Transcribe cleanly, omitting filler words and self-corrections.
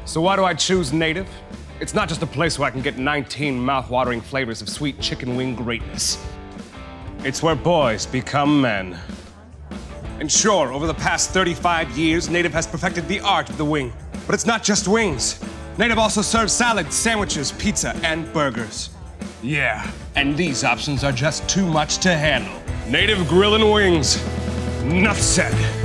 So why do I choose Native? It's not just a place where I can get 19 mouth-watering flavors of sweet chicken wing greatness. It's where boys become men. And sure, over the past 35 years, Native has perfected the art of the wing. But it's not just wings. Native also serves salads, sandwiches, pizza, and burgers. Yeah, and these options are just too much to handle. Native Grill and Wings. Enough said.